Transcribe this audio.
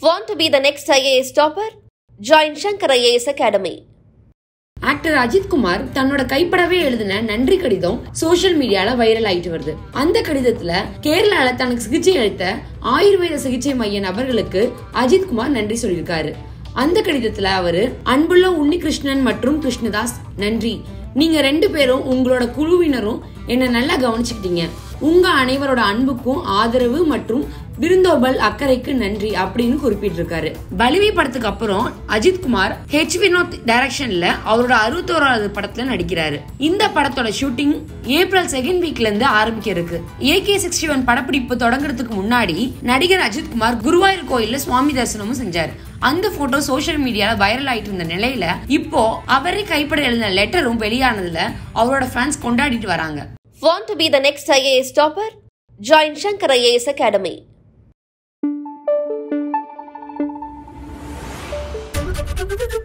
Want to be the next IAS topper? Join Shankar IAS Academy. Actor Ajith Kumar தன்னோட கைப்படவே எழுதின நன்றி கடிதம் சோசியல் மீடியால வைரல் ஆயிட்டு வருது. அந்த கடிதத்துல கேரளால தனக்கு சிகிச்சை அளித்த ஆயுர்வேத சிகிச்சை மைய நபர்களுக்கு அஜித் குமார் நன்றி சொல்லியிருக்காரு. அந்த கடிதத்துல அவரு அன்புள்ள உன்னிகிருஷ்ணன் மற்றும் கிருஷ்ணதாஸ் நன்றி. நீங்க 2 பேரும் உங்களோட குழுவினரும் என்ன நல்லா கவனிச்சுக்கிட்டீங்க. உங்க அனைவரோட அன்புக்கும் ஆதரவு மற்றும் விருந்தோம்பல் அக்கறைக்கு நன்றி அப்படின்னு குறிப்பிட்டிருக்காரு. பலிவி படத்துக்கு அப்புறம் அஜித் குமார் வினோத் டைரக்ஷன்ல அவரோட 61வது படத்துல நடிக்கிறாரு. இந்த படத்தோட ஷூட்டிங் ஏப்ரல் 2nd வீக்ல இருந்து ஆரம்பிக்க இருக்கு. AK-61 படப்பிடிப்பு தொடங்குறதுக்கு முன்னாடி நடிகர் அஜித் குமார் குருவாயூர் கோயில்ல சுவாமி தரிசனமும் செஞ்சாரு. அந்த போட்டோ சோசியல் மீடியால வைரல் ஆயிட்டு இருந்த நிலையில இப்போ அவரே கைப்பட எழுதின லெட்டரும் வெளியானதுல அவரோட ஃபேன்ஸ் கொண்டாடிட்டு வராங்க. Want to be the next IAS topper? Join Shankar IAS Academy.